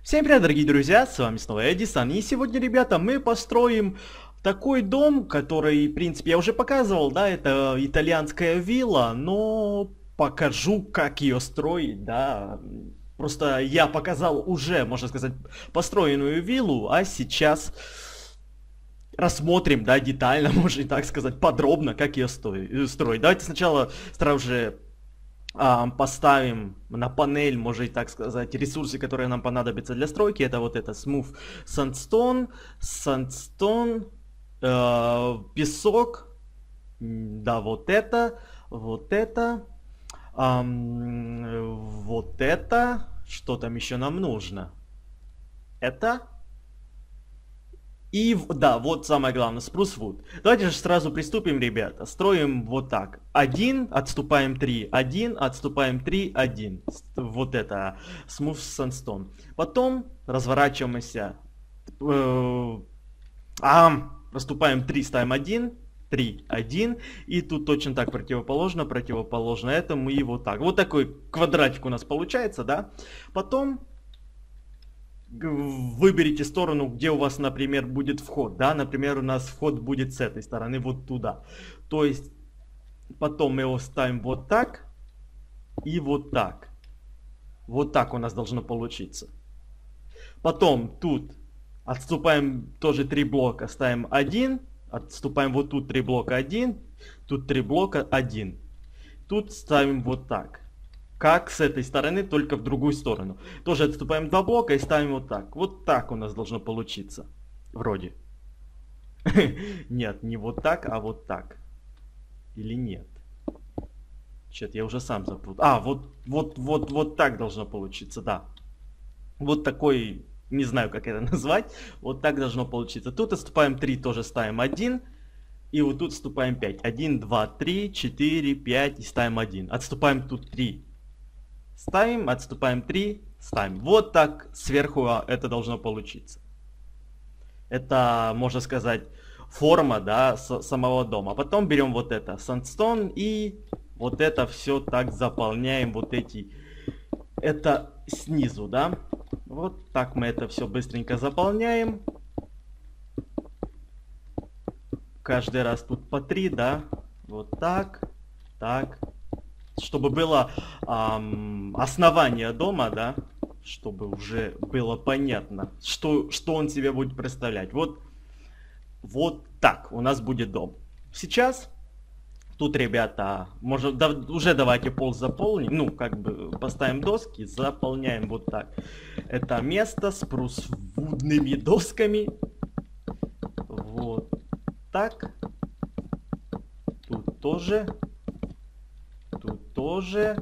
Всем привет, дорогие друзья, с вами снова Эдисон, и сегодня, ребята, мы построим такой дом, который, в принципе, я уже показывал, да, это итальянская вилла, но покажу, как ее строить, да. Просто я показал уже, можно сказать, построенную виллу, а сейчас рассмотрим, да, детально, можно и так сказать, подробно, как ее строить. Давайте сначала сразу же поставим на панель, можно и так сказать, ресурсы, которые нам понадобятся для стройки. Это вот это Smooth Sandstone, песок, да, вот это, вот это, что там еще нам нужно? Это и, да, вот самое главное, Spruce Wood. Давайте же сразу приступим, ребята. Строим вот так. 1, отступаем 3, 1, отступаем 3, 1. Вот это, Smooth Sandstone. Потом разворачиваемся. Проступаем 3, ставим 1, 3, 1. И тут точно так противоположно этому и вот так. Вот такой квадратик у нас получается, да. Потом выберите сторону, где у вас, например, будет вход, да, например, у нас вход будет с этой стороны, вот туда. То есть, потом мы его ставим вот так и вот так. Вот так у нас должно получиться. Потом тут отступаем тоже 3 блока, ставим 1, отступаем вот тут 3 блока 1, тут 3 блока 1. Тут ставим вот так. Как с этой стороны, только в другую сторону. Тоже отступаем 2 блока и ставим вот так. Вот так у нас должно получиться. Вроде. Нет, не вот так, а вот так. Или нет? Чё-то я уже сам запутал. Вот так должно получиться, да. Вот такой, не знаю, как это назвать. Вот так должно получиться. Тут отступаем 3, тоже ставим 1. И вот тут отступаем 5. 1, 2, 3, 4, 5 и ставим 1. Отступаем тут 3. Ставим, отступаем 3, ставим. Вот так сверху это должно получиться. Это, можно сказать, форма, да, самого дома. Потом берем вот это, sandstone, и вот это все так заполняем, вот эти, это снизу, да. Вот так мы это все быстренько заполняем. Каждый раз тут по 3, да. Вот так, так. Чтобы было основание дома, да, чтобы уже было понятно, что он себе будет представлять. Вот так у нас будет дом. Сейчас тут, ребята, уже давайте пол заполним, ну, как бы поставим доски, заполняем вот так. Это место с прусвудными досками. Вот так. Тут тоже. Тут тоже.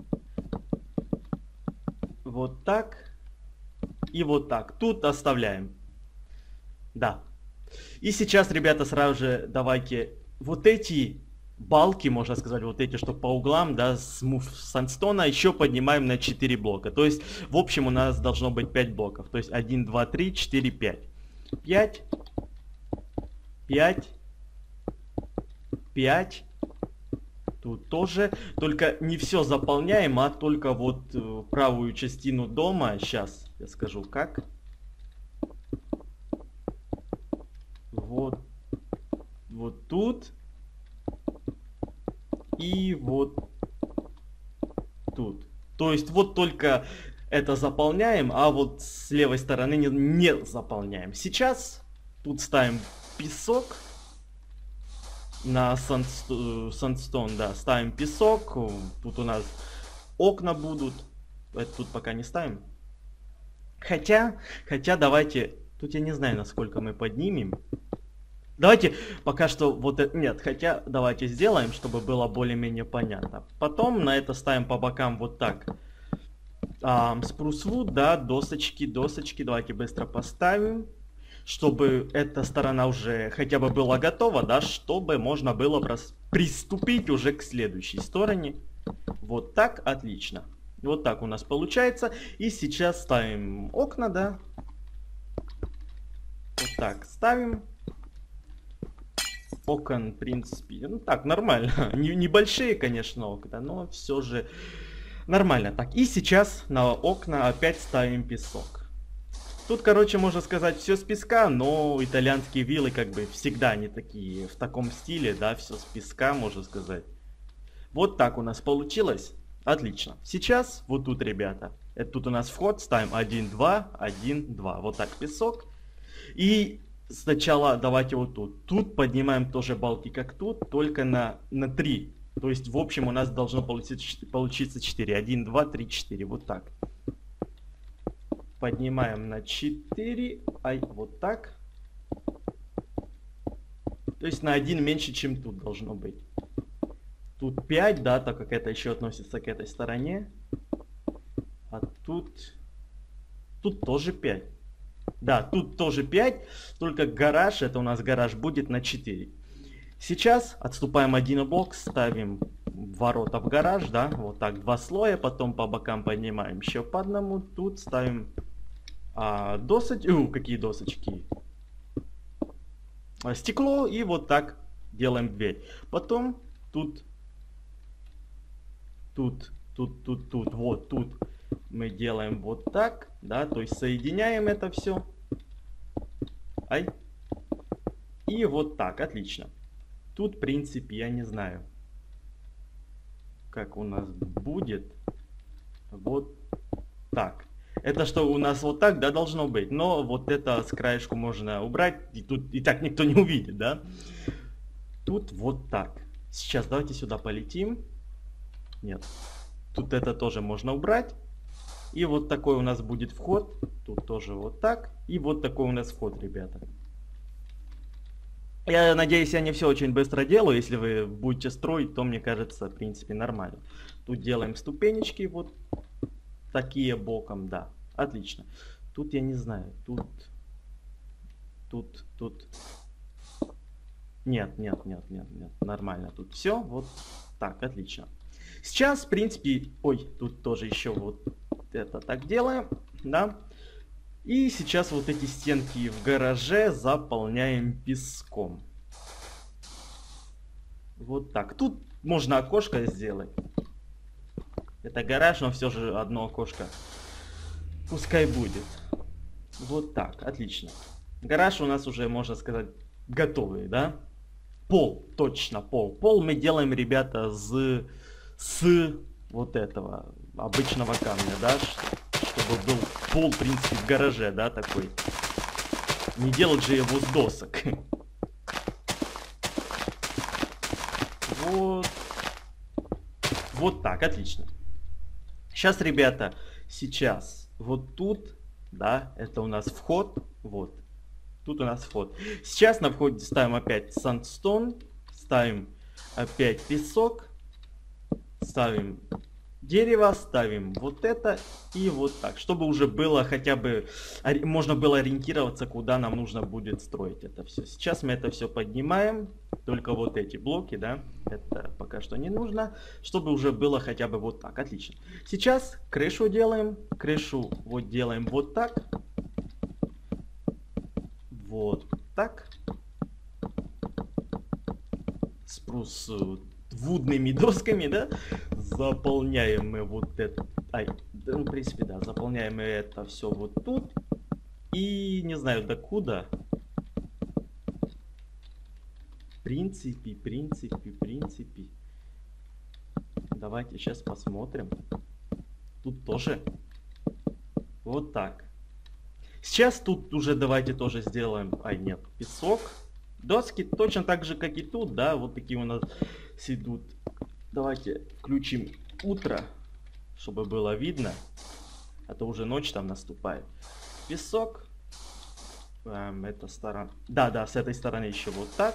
Вот так. И вот так. Тут оставляем. Да. И сейчас, ребята, сразу же давайте вот эти балки, можно сказать, вот эти, что по углам, да, с сандстона еще поднимаем на 4 блока. То есть, в общем, у нас должно быть 5 блоков. То есть 1, 2, 3, 4, 5. 5. 5. 5. Тут тоже, только не все заполняем, а только вот правую частину дома. Сейчас я скажу как. Вот тут и вот тут. То есть вот только это заполняем, а вот с левой стороны не заполняем. Сейчас тут ставим песок. На сандстон, да, ставим песок. Тут у нас окна будут. Это тут пока не ставим. Хотя давайте, тут я не знаю, насколько мы поднимем. Давайте пока что вот это, нет, хотя давайте сделаем, чтобы было более-менее понятно. Потом на это ставим по бокам вот так. Spruce wood, да, досочки, давайте быстро поставим. Чтобы эта сторона уже хотя бы была готова, да, чтобы можно было приступить уже к следующей стороне. Вот так, отлично. Вот так у нас получается. И сейчас ставим окна, да. Вот так ставим. Окон, в принципе, ну так, нормально. Небольшие, конечно, окна, но все же нормально. Так, и сейчас на окна опять ставим песок. Тут, короче, можно сказать, все с песка, но итальянские виллы как бы всегда не такие в таком стиле, да, все с песка, можно сказать. Вот так у нас получилось. Отлично. Сейчас вот тут, ребята, это тут у нас вход, ставим 1, 2, 1, 2. Вот так песок. И сначала давайте вот тут. Тут поднимаем тоже балки, как тут, только на 3. То есть, в общем, у нас должно получиться 4. 1, 2, 3, 4. Вот так. Поднимаем на 4. Ай, вот так. То есть на 1 меньше, чем тут должно быть. Тут 5, да, так как это еще относится к этой стороне. А тут тоже 5. Да, тут тоже 5, только гараж, это у нас гараж будет на 4. Сейчас отступаем один блок, ставим ворота в гараж, да, вот так 2 слоя, потом по бокам поднимаем еще по одному. Тут ставим досочки, какие досочки? Стекло, и вот так делаем дверь. Потом тут, вот тут мы делаем вот так, да, то есть соединяем это все. Ай. И вот так, отлично. Тут, в принципе, я не знаю, как у нас будет. Вот так. Это что у нас вот так, да, должно быть. Но вот это с краешку можно убрать. И тут и так никто не увидит, да. Тут вот так. Сейчас давайте сюда полетим. Нет. Тут это тоже можно убрать. И вот такой у нас будет вход. Тут тоже вот так. И вот такой у нас вход, ребята. Я надеюсь, я не все очень быстро делаю. Если вы будете строить, то мне кажется, в принципе, нормально. Тут делаем ступенечки вот такие боком, да. Отлично. Тут я не знаю. Тут. Нет. Нормально. Тут все вот так, отлично. Сейчас, в принципе, ой, тут тоже еще вот это так делаем, да. И сейчас вот эти стенки в гараже заполняем песком. Вот так. Тут можно окошко сделать. Это гараж, но все же одно окошко пускай будет. Вот так, отлично. Гараж у нас уже, можно сказать, готовый, да? Пол, точно, пол. Пол мы делаем, ребята, с вот этого обычного камня, да? Чтобы был пол, в принципе, в гараже, да, такой. Не делать же его с досок. Вот так, отлично. Сейчас, ребята, сейчас вот тут, да, это у нас вход, вот. Тут у нас вход. Сейчас на входе ставим опять сандстон, ставим опять песок, ставим дерево, ставим вот это и вот так, чтобы уже было хотя бы, можно было ориентироваться, куда нам нужно будет строить это все. Сейчас мы это все поднимаем, только вот эти блоки, да, это пока что не нужно, чтобы уже было хотя бы вот так, отлично. Сейчас крышу делаем, крышу вот делаем вот так, с вудными досками, да, заполняем мы вот это, ну, в принципе, да, заполняем мы это все вот тут, и не знаю докуда, в принципе, давайте сейчас посмотрим, тут тоже, вот так. Сейчас тут уже давайте тоже сделаем, нет, песок. Доски точно так же, как и тут, да, вот такие у нас идут. Давайте включим утро, чтобы было видно, а то уже ночь там наступает. Песок. Это сторона. Да, с этой стороны еще вот так.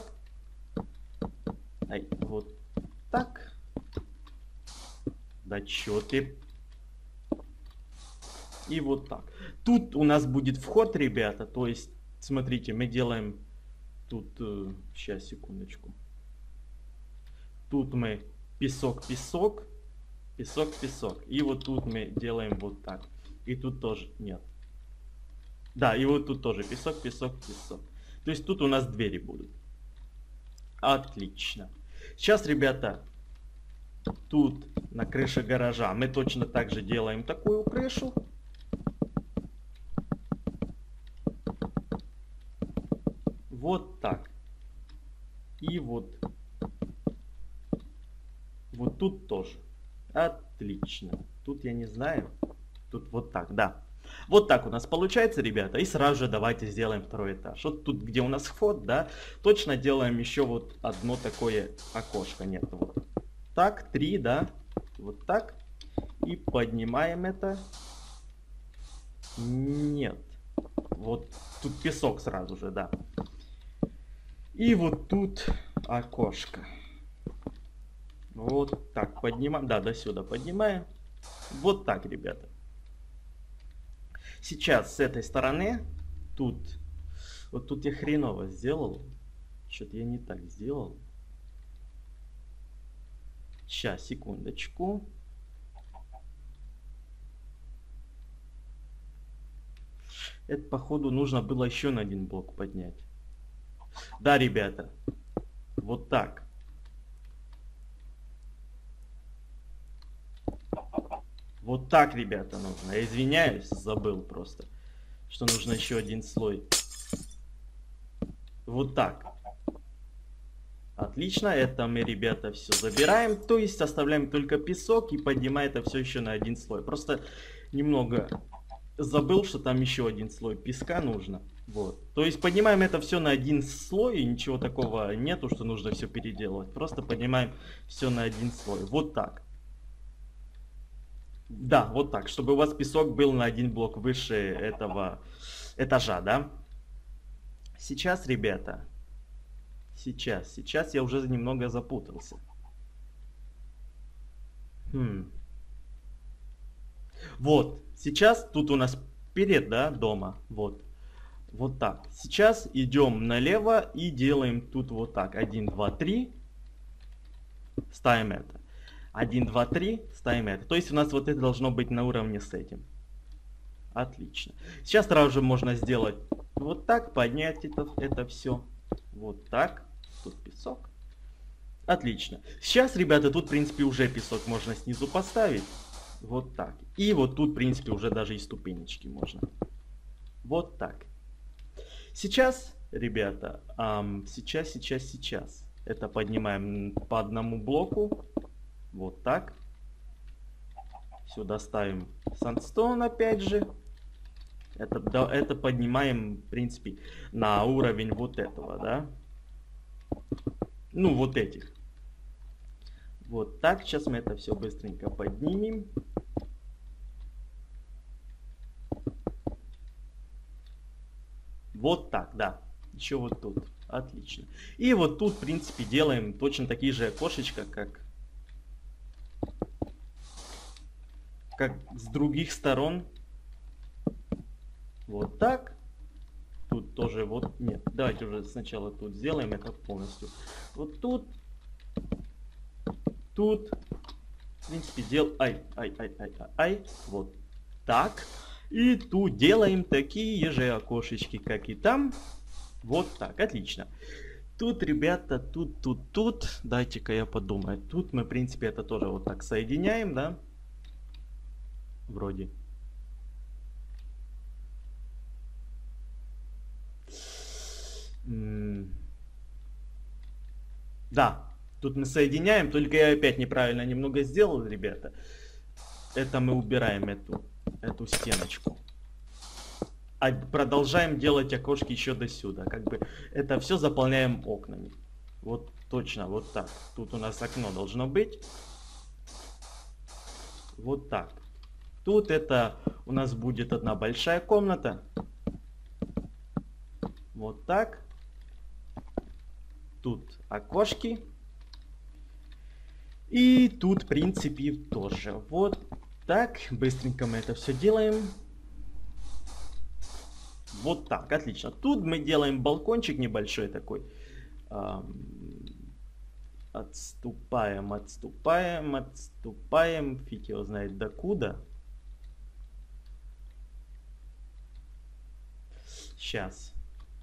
Вот так. Да чё ты? И вот так. Тут у нас будет вход, ребята, то есть, смотрите, мы делаем... Тут, сейчас, секундочку. Тут мы песок. И вот тут мы делаем вот так. И тут тоже нет. Да, и вот тут тоже песок. То есть тут у нас двери будут. Отлично. Сейчас, ребята, тут на крыше гаража мы точно так же делаем такую крышу. Вот так. И вот тут тоже. Отлично. Тут я не знаю. Тут вот так, да. Вот так у нас получается, ребята. И сразу же давайте сделаем второй этаж. Вот тут, где у нас вход, да, точно делаем еще вот одно такое окошко. Нет, вот так, 3, да. Вот так. И поднимаем это. Нет. Вот тут песок сразу же, да. И вот тут окошко. Вот так поднимаем. Да, до сюда поднимаем. Вот так, ребята. Сейчас с этой стороны тут... Вот тут я хреново сделал. Что-то я не так сделал. Сейчас, секундочку. Это, походу, нужно было еще на один блок поднять. Да, ребята. Вот так. Вот так, ребята, нужно. Я извиняюсь, забыл просто, что нужно еще один слой. Вот так. Отлично, это мы, ребята, все забираем. То есть оставляем только песок и поднимаем это все еще на один слой. Просто немного забыл, что там еще один слой песка нужно. Вот. То есть поднимаем это все на один слой, и ничего такого нету, что нужно все переделывать. Просто поднимаем все на один слой. Вот так. Да, вот так, чтобы у вас песок был на один блок выше этого этажа, да? Сейчас, ребята, сейчас я уже немного запутался. Вот, сейчас тут у нас перед, да, дома, вот. Вот так. Сейчас идем налево и делаем тут вот так. 1, 2, 3. Ставим это. 1, 2, 3. Ставим это. То есть у нас вот это должно быть на уровне с этим. Отлично. Сейчас сразу же можно сделать вот так. Поднять это все. Вот так. Тут песок. Отлично. Сейчас, ребята, тут, в принципе, уже песок можно снизу поставить. Вот так. И вот тут, в принципе, уже даже и ступенечки можно. Вот так. Сейчас, ребята, сейчас. Это поднимаем по одному блоку. Вот так. Сюда ставим сандстоун опять же. Это поднимаем, в принципе, на уровень вот этого, да. Ну, вот этих. Вот так. Сейчас мы это все быстренько поднимем. Вот так, да. Еще вот тут. Отлично. И вот тут, в принципе, делаем точно такие же окошечка, как с других сторон. Вот так. Тут тоже вот... Нет, давайте уже сначала тут сделаем это полностью. Вот тут. Тут. В принципе, ай. Вот так. И тут делаем такие же окошечки, как и там. Вот так, отлично. Тут, ребята, тут. Дайте-ка я подумаю. Тут мы, в принципе, это тоже вот так соединяем, да? Вроде. Да, тут мы соединяем, только я опять неправильно немного сделал, ребята. Это мы убираем эту стеночку. А продолжаем делать окошки еще до сюда. Как бы это все заполняем окнами. Вот точно, вот так. Тут у нас окно должно быть. Вот так. Тут это у нас будет одна большая комната. Вот так. Тут окошки. И тут, в принципе, тоже. Вот так. Быстренько мы это все делаем. Вот так, отлично. Тут мы делаем балкончик небольшой такой. Отступаем. Фиг его знает докуда. Сейчас.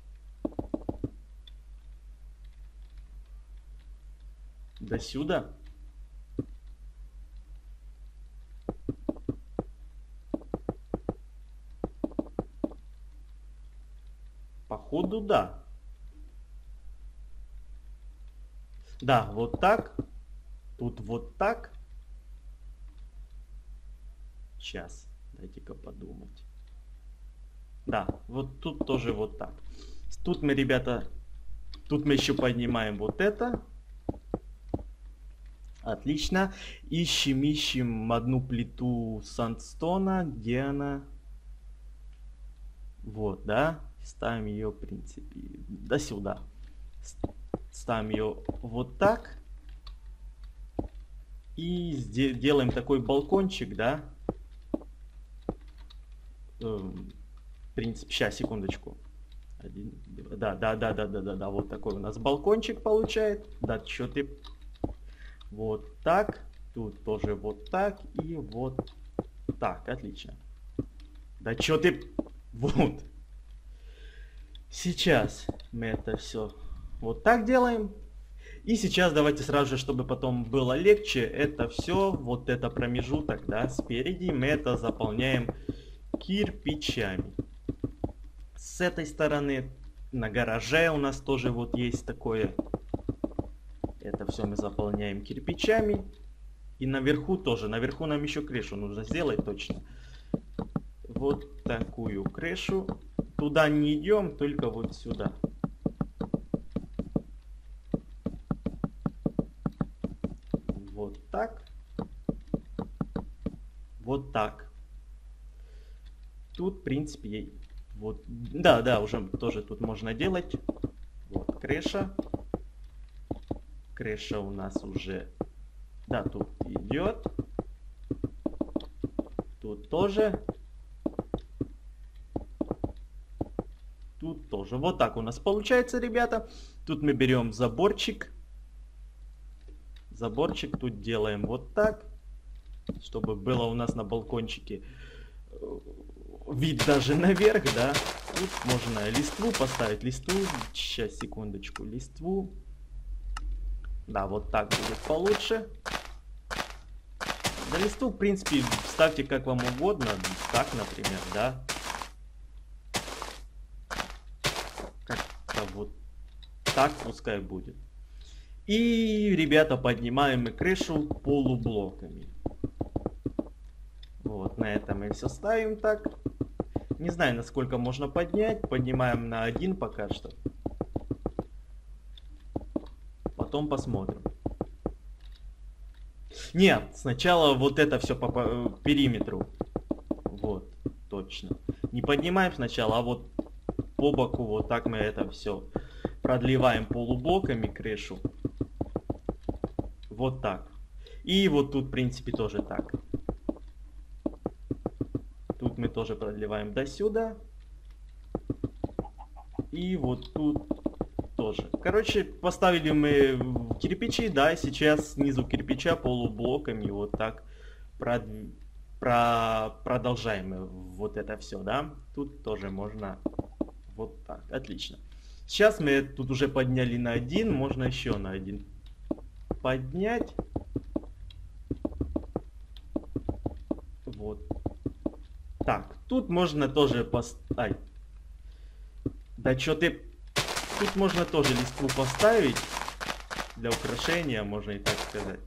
До сюда. Походу, да. Да, вот так. Тут вот так. Сейчас, дайте-ка подумать. Да, вот тут тоже вот так. Тут мы, ребята, тут мы еще поднимаем вот это. Отлично. Ищем одну плиту сандстона. Где она? Вот, да. Ставим ее, в принципе, до сюда. Ставим ее вот так. И делаем такой балкончик, да. В принципе, сейчас, секундочку. Да, вот такой у нас балкончик получает. Да, что ты... Вот так. Тут тоже вот так. И вот так. Отлично. Да что ты... Вот. Сейчас мы это все вот так делаем. И сейчас давайте сразу же, чтобы потом было легче, это все, вот это промежуток, да, спереди, мы это заполняем кирпичами. С этой стороны на гараже у нас тоже вот есть такое. Это все мы заполняем кирпичами. И наверху тоже. Наверху нам еще крышу нужно сделать точно. Вот такую крышу. Туда не идем, только вот сюда. Вот так. Вот так. Тут, в принципе, вот, да, уже тоже тут можно делать. Вот крыша. Крыша у нас уже, да, тут идет. Тут тоже. Тут тоже. Вот так у нас получается, ребята. Тут мы берем заборчик. Заборчик тут делаем вот так. Чтобы было у нас на балкончике вид даже наверх, да. Тут можно листву поставить. Листву. Сейчас, секундочку. Листву. Да, вот так будет получше. Да, листву, в принципе, ставьте как вам угодно. Так, например, да. Как-то вот так пускай будет. И, ребята, поднимаем мы крышу полублоками. Вот, на этом мы все ставим так. Не знаю, насколько можно поднять. Поднимаем на 1 пока что. Потом посмотрим. Нет, сначала вот это все по периметру. Вот, точно. Не поднимаем сначала, а вот по боку вот так мы это все продлеваем полублоками крышу. Вот так. И вот тут, в принципе, тоже так. Тут мы тоже продлеваем до сюда. И вот тут тоже. Короче, поставили мы кирпичи, да, и сейчас снизу кирпича полублоками вот так продолжаем вот это все, да. Тут тоже можно вот так. Отлично. Сейчас мы тут уже подняли на 1, можно еще на 1 поднять. Вот. Так, тут можно тоже поставить. Да что ты... Тут можно тоже листву поставить. Для украшения, можно и так сказать.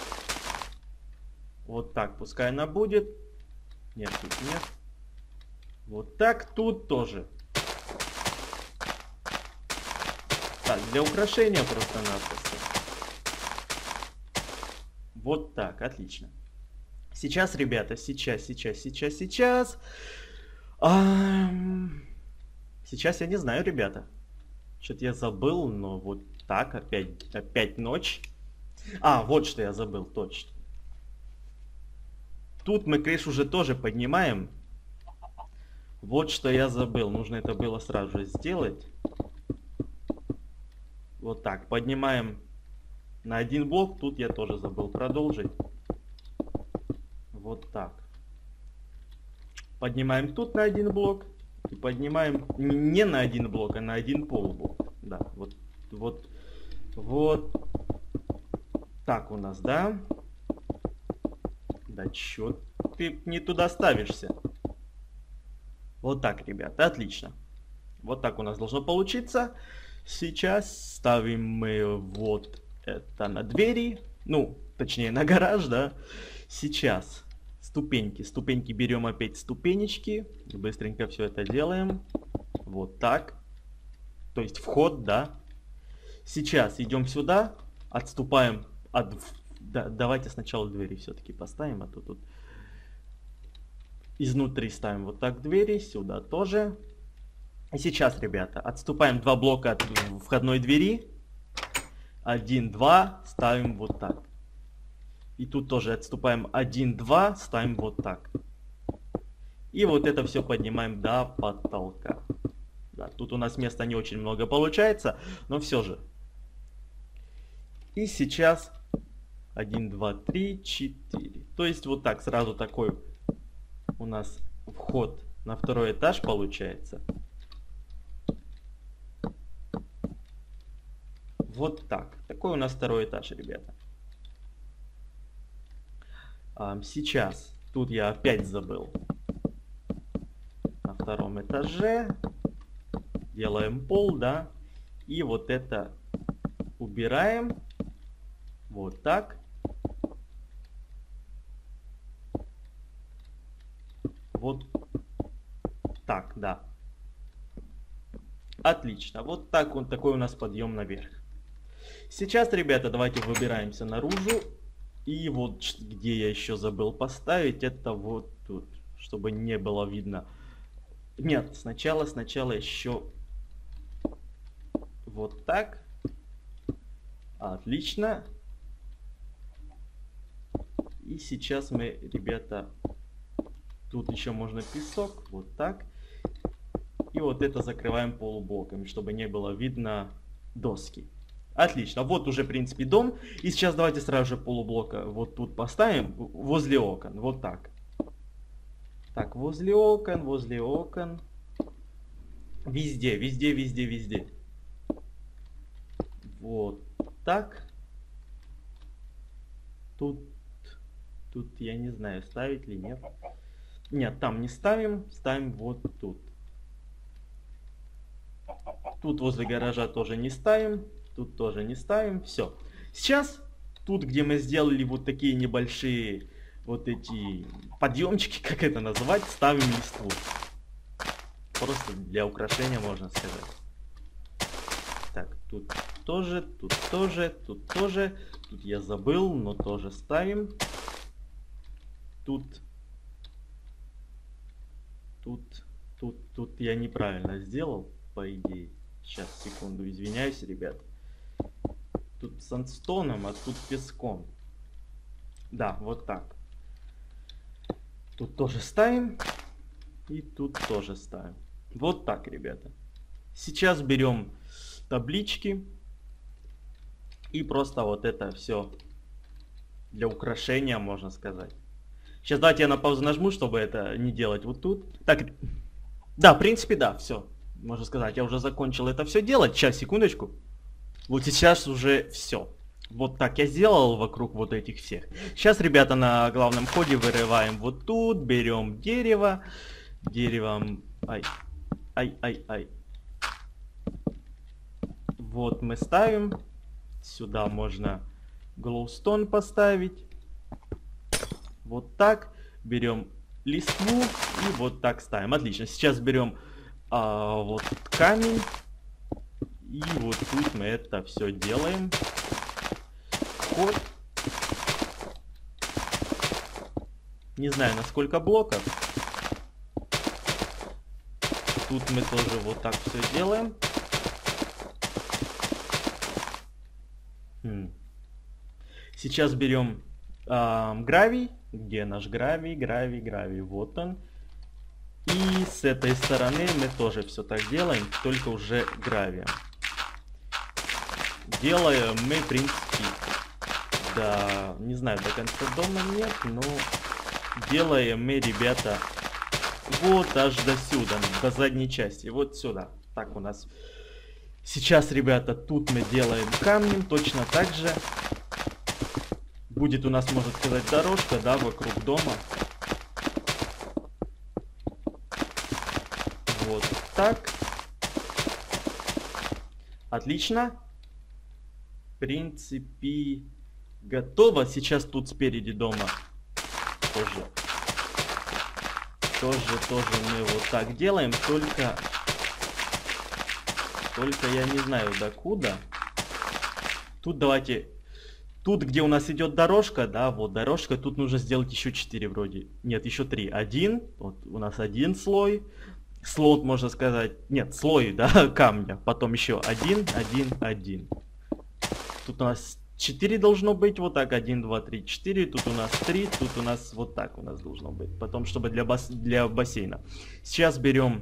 Вот так, пускай она будет. Нет, тут нет. Вот так, тут тоже. Так, для украшения просто-напросто. Вот так, отлично. Сейчас, ребята, сейчас. Сейчас я не знаю, ребята. Что-то я забыл, но вот так, опять ночь. А, вот что я забыл, точно. Тут мы крышу уже тоже поднимаем. Вот что я забыл, нужно это было сразу же сделать. Вот так, поднимаем на 1 блок, тут я тоже забыл продолжить. Вот так. Поднимаем тут на 1 блок. И поднимаем не на 1 блок, а на 1 полублок. Да, вот так у нас, да? Да чё ты не туда ставишься? Вот так, ребята, отлично. Вот так у нас должно получиться. Сейчас ставим мы вот это на двери, ну, точнее на гараж, да. Сейчас ступеньки. Ступеньки берем опять ступенечки. Быстренько все это делаем. Вот так. То есть вход, да. Сейчас идем сюда, отступаем от... Да, давайте сначала двери все-таки поставим, а то тут... Изнутри ставим вот так двери, сюда тоже. И сейчас, ребята, отступаем 2 блока от входной двери. 1, 2, ставим вот так. И тут тоже отступаем 1, 2, ставим вот так. И вот это все поднимаем до потолка. Да, тут у нас места не очень много получается, но все же. И сейчас 1, 2, 3, 4. То есть вот так, сразу такой у нас вход на второй этаж получается. Вот так. Такой у нас второй этаж, ребята. Сейчас. Тут я опять забыл. На втором этаже. Делаем пол, да. И вот это убираем. Вот так. Вот так, да. Отлично. Вот так он, такой у нас подъем наверх. Сейчас, ребята, давайте выбираемся наружу. И вот где я еще забыл поставить, это вот тут, чтобы не было видно. Нет, сначала еще вот так. Отлично. И сейчас мы, ребята, тут еще можно песок, вот так. И вот это закрываем полублоками, чтобы не было видно доски. Отлично, вот уже, в принципе, дом. И сейчас давайте сразу же полублока вот тут поставим, возле окон, вот так. Так, возле окон, возле окон. Везде, везде, везде, везде. Вот так. Тут я не знаю, ставить ли нет. Нет, там не ставим, ставим вот тут. Тут возле гаража тоже не ставим. Тут тоже не ставим. Все. Сейчас тут, где мы сделали вот такие небольшие вот эти подъемчики, как это называть, ставим листву. Просто для украшения, можно сказать. Так, тут тоже, тут тоже, тут тоже. Тут я забыл, но тоже ставим. Тут я неправильно сделал, по идее. Сейчас, секунду, извиняюсь, ребят. Тут сандстоном, а тут песком. Да, вот так. Тут тоже ставим. И тут тоже ставим. Вот так, ребята. Сейчас берем таблички. И просто вот это все для украшения, можно сказать. Сейчас давайте я на паузу нажму, чтобы это не делать вот тут. Так, да, в принципе, да, все. Можно сказать, я уже закончил это все делать. Сейчас, секундочку. Вот сейчас уже все. Вот так я сделал вокруг вот этих всех. Сейчас, ребята, на главном ходе вырываем вот тут, берем дерево. Деревом... Ай. Вот мы ставим. Сюда можно глоустон поставить. Вот так. Берем листву и вот так ставим. Отлично. Сейчас берем вот камень. И вот тут мы это все делаем. Вход. Не знаю, на сколько блоков. Тут мы тоже вот так все делаем. Сейчас берем гравий. Где наш гравий? Гравий. Вот он. И с этой стороны мы тоже все так делаем, только уже гравием. Делаем мы, в принципе, да, не знаю, до конца дома нет, но делаем мы, ребята, вот аж до сюда, до задней части, вот сюда. Так у нас сейчас, ребята, тут мы делаем камнем, точно так же. Будет у нас, можно сказать, дорожка, да, вокруг дома. Вот так. Отлично. принципе, готово. Сейчас тут спереди дома тоже мы вот так делаем, только я не знаю докуда. Тут давайте, тут где у нас идет дорожка, да, вот дорожка, тут нужно сделать еще 4 вроде. Нет, еще 3. Один, вот у нас один слой. Слот, можно сказать, нет, слой, да, камня. Потом еще один. Тут у нас 4 должно быть, вот так, 1, 2, 3, 4. Тут у нас 3, тут у нас вот так у нас должно быть. Потом, чтобы для бассейна. Сейчас берем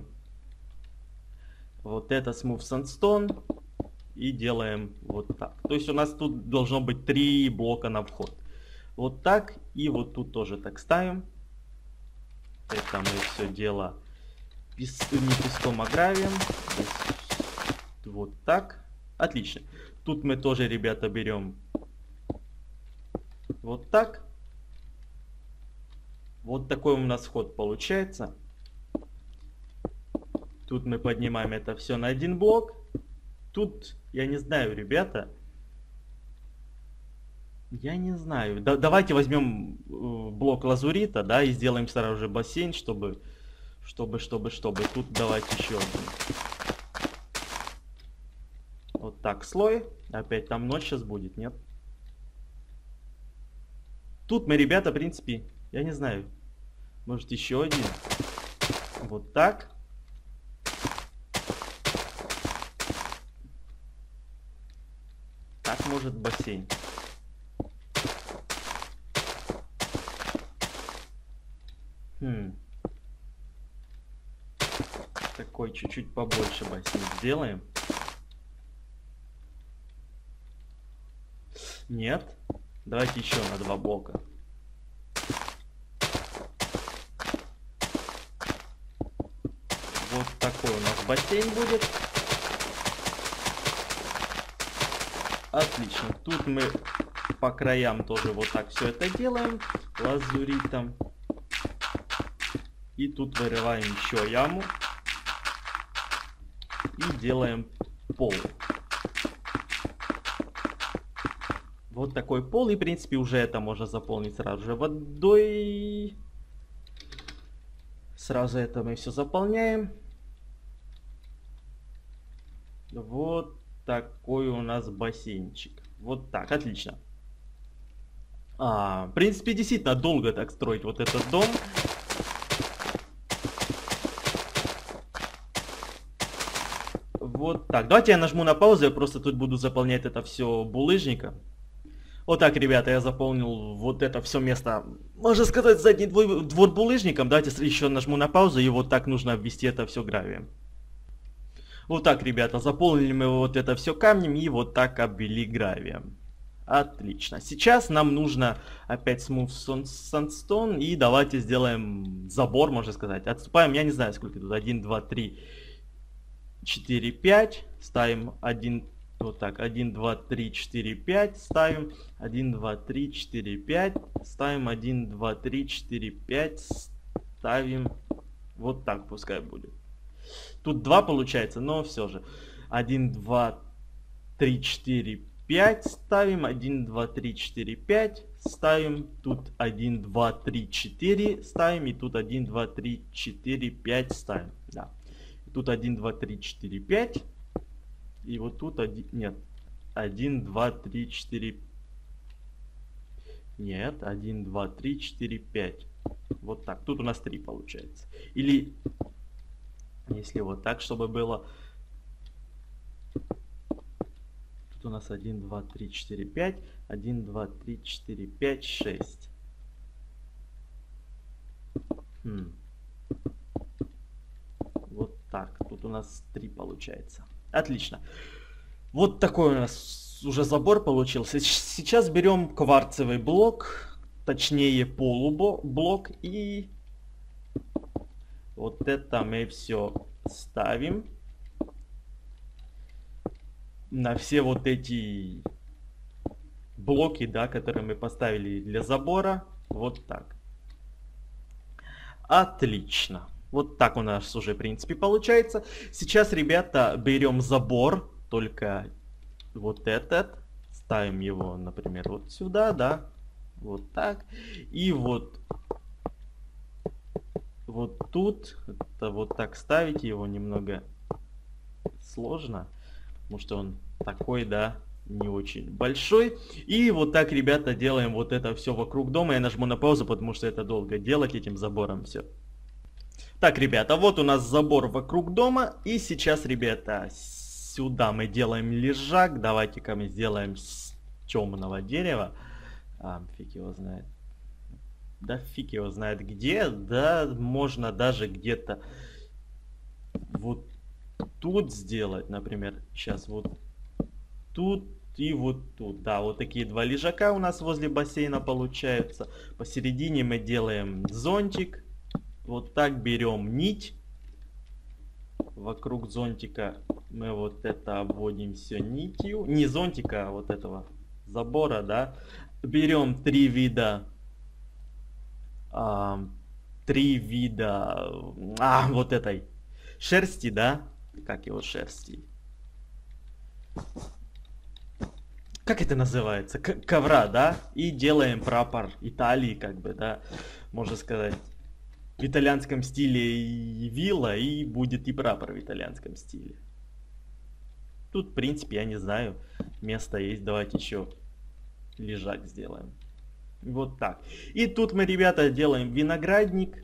вот это Smooth Sandstone и делаем вот так. То есть у нас тут должно быть 3 блока на вход. Вот так, и вот тут тоже так ставим. Это мы все дело не песком, а гравием. Вот так. Отлично. Тут мы тоже, ребята, берем вот так. Вот такой у нас вход получается. Тут мы поднимаем это все на один блок. Тут, я не знаю, ребята. Я не знаю. Давайте возьмем блок лазурита, да, и сделаем сразу же бассейн, чтобы. Тут давайте еще один. Вот так, слой. Опять там ночь сейчас будет, нет? Тут мы, ребята, в принципе, я не знаю. Может еще один. Вот так. Так может бассейн. Такой чуть-чуть побольше бассейн сделаем. Нет. Давайте еще на 2 блока. Вот такой у нас бассейн будет. Отлично. Тут мы по краям тоже вот так все это делаем. Лазуритом. И тут вырываем еще яму. И делаем пол. Вот такой пол. И, в принципе, уже это можно заполнить сразу же водой. Сразу это мы все заполняем. Вот такой у нас бассейнчик. Вот так, отлично. В принципе, действительно долго так строить вот этот дом. Вот так. Давайте я нажму на паузу, я просто тут буду заполнять это все булыжником. Вот так, ребята, я заполнил вот это все место, можно сказать, задний двор булыжником. Давайте еще нажму на паузу, и вот так нужно обвести это все гравием. Вот так, ребята, заполнили мы вот это все камнем и вот так обвели гравием. Отлично. Сейчас нам нужно опять Smooth Sandstone, и давайте сделаем забор, можно сказать. Отступаем, я не знаю, сколько тут, 1, 2, 3, 4, 5, ставим 1, вот так, 1, 2, 3, 4, 5, ставим 1, 2, 3, 4, 5, ставим 1, 2, 3, 4, 5, ставим вот так, пускай будет. Тут 2 получается, но все же. 1, 2, 3, 4, 5 ставим, 1, 2, 3, 4, 5 ставим, тут 1, 2, 3, 4 ставим, и тут 1, 2, 3, 4, 5 ставим. Да. Тут 1, 2, 3, 4, 5. И вот тут 1, нет, 1, 2, 3, 4, нет, 1, 2, 3, 4, 5. Вот так, тут у нас 3 получается. Или, если вот так, чтобы было, тут у нас 1, 2, 3, 4, 5, 1, 2, 3, 4, 5, 6. Вот так, тут у нас 3 получается. Отлично. Вот такой у нас уже забор получился. Сейчас берем кварцевый блок, точнее полублок, и вот это мы все ставим на все вот эти блоки, да, которые мы поставили для забора. Вот так. Отлично. Вот так у нас уже, в принципе, получается. Сейчас, ребята, берем забор, только вот этот, ставим его, например, вот сюда, да, вот так. И вот тут, это вот так ставить его немного сложно, потому что он такой, да, не очень большой. И вот так, ребята, делаем вот это все вокруг дома. Я нажму на паузу, потому что это долго делать этим забором все. Так, ребята, вот у нас забор вокруг дома. И сейчас, ребята, сюда мы делаем лежак. Давайте-ка мы сделаем с темного дерева. Фиг его знает. Да фиг его знает где. Да, можно даже где-то вот тут сделать, например. Сейчас вот тут и вот тут. Да, вот такие два лежака у нас возле бассейна получаются. Посередине мы делаем зонтик. Вот так берем нить. Вокруг зонтика мы вот это обводим все нитью. Не зонтика, а вот этого забора, да. Берем три вида вот этой шерсти, да. Как его шерсти? Как это называется? Ковра, да? И делаем прапор Италии, как бы, да. Можно сказать, в итальянском стиле и вилла, и будет и прапор в итальянском стиле. Тут, в принципе, я не знаю, место есть. Давайте еще лежак сделаем. Вот так. И тут мы, ребята, делаем виноградник.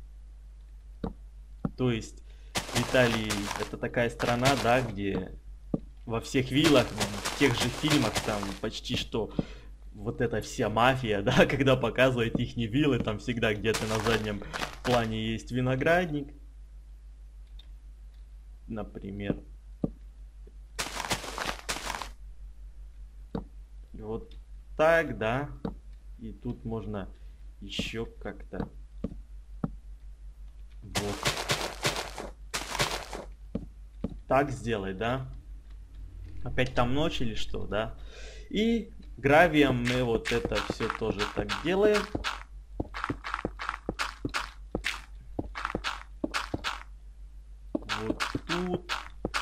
То есть в Италии это такая страна, да, где во всех виллах, в тех же фильмах там почти что вот эта вся мафия, да, когда показывают их виллы, там всегда где-то на заднем плане есть виноградник. Например. Вот так, да. И тут можно еще как-то вот так сделать, да. Опять там ночь или что, да. И гравием мы вот это все тоже так делаем. Вот тут.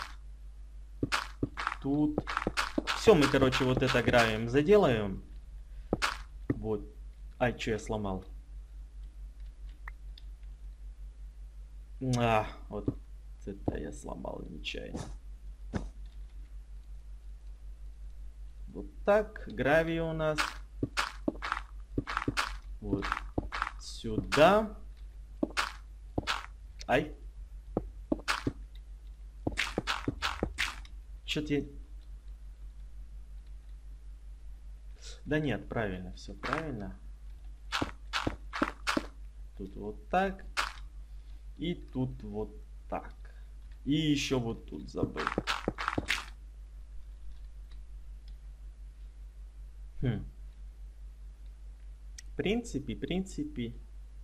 Тут. Все мы, короче, вот это гравием заделаем. Вот. Ай, что я сломал? Вот это я сломал нечаянно. Вот так, гравий у нас. Вот сюда. Ай. Что-то я... Да нет, правильно, все правильно. Тут вот так. И тут вот так. И еще вот тут забыл. В принципе,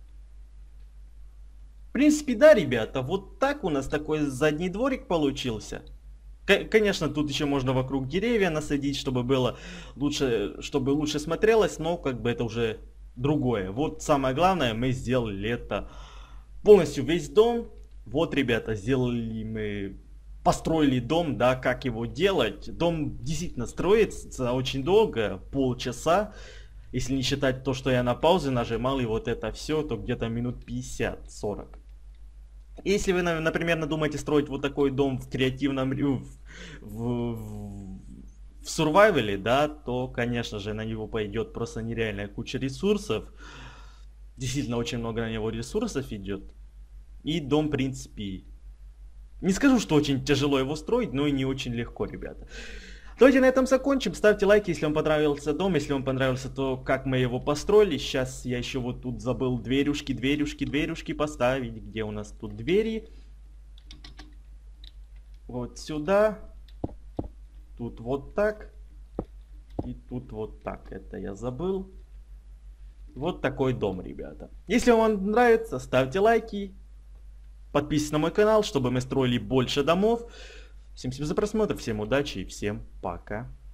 да, ребята, вот так у нас такой задний дворик получился. Конечно, тут еще можно вокруг деревья насадить, чтобы было лучше, чтобы лучше смотрелось, но как бы это уже другое. Вот самое главное, мы сделали это полностью весь дом. Вот, ребята, сделали мы... Построили дом, да, как его делать. Дом действительно строится очень долго, полчаса. Если не считать то, что я на паузе нажимал и вот это все, то где-то минут 50-40. Если вы, например, надумаете строить вот такой дом в креативном, в сурвайвале, да, то, конечно же, на него пойдет просто нереальная куча ресурсов. Действительно, очень много на него ресурсов идет. И дом, в принципе... Не скажу, что очень тяжело его строить, но и не очень легко, ребята. Давайте на этом закончим. Ставьте лайки, если вам понравился дом. Если вам понравился, то как мы его построили. Сейчас я еще вот тут забыл дверюшки поставить. Где у нас тут двери? Вот сюда. Тут вот так. И тут вот так. Это я забыл. Вот такой дом, ребята. Если вам нравится, ставьте лайки. Подписывайтесь на мой канал, чтобы мы строили больше домов. Всем спасибо за просмотр, всем удачи и всем пока.